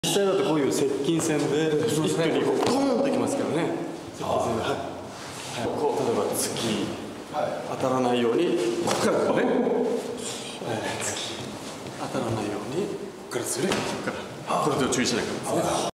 実際だとこういう接近戦で一気にドーンときますからね。接近戦で、はい、こう例えば突き、当たらないようにここからこうね、突き当たらないようにここからする、これで注意しなきゃですね。